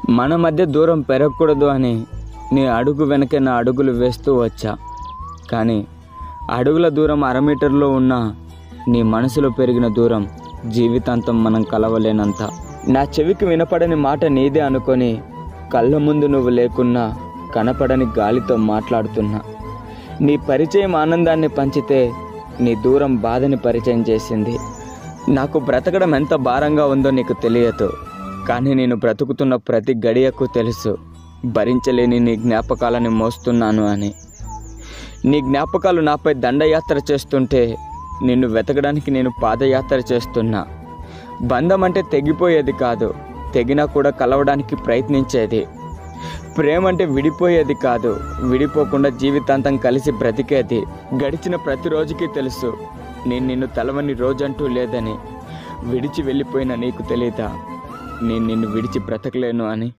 మన మధ్య దూరం పెరగకూడదు అని నీ అడుగు వెనకే నా అడుగులు వేస్తూ వచ్చా. కానీ అడుగుల దూరం 1/2 మీటర్లో ఉన్న నీ మనసులో పెరిగిన దూరం జీవితాంతం మనం కలవలేనంత. నా చెవికి వినపడని మాట నీదే అనుకొని కళ్ళ ముందు నువ్వు లేకున్నా కనపడని గాలితో మాట్లాడుతున్నా. నీ పరిచయం ఆనందాన్ని పంచితే నీ దూరం బాధని పరిచయం చేసింది. నాకు బ్రతకడం ఎంత భారంగా ఉందో నీకు తెలియదు, కానీ నేను బ్రతుకుతున్న ప్రతి గడియకు తెలుసు భరించలేని నీ జ్ఞాపకాలని మోస్తున్నాను అని. నీ జ్ఞాపకాలు నాపై దండయాత్ర చేస్తుంటే నిన్ను వెతకడానికి నేను పాదయాత్ర చేస్తున్నా. బంధం అంటే తెగిపోయేది కాదు, తెగినా కూడా కలవడానికి ప్రయత్నించేది. ప్రేమ అంటే విడిపోయేది కాదు, విడిపోకుండా జీవితాంతం కలిసి బ్రతికేది. గడిచిన ప్రతిరోజుకి తెలుసు నేను నిన్ను తలవని రోజంటూ లేదని. విడిచి వెళ్ళిపోయిన నీకు తెలీదా నేను నిన్ను విడిచి బ్రతకలేను అని.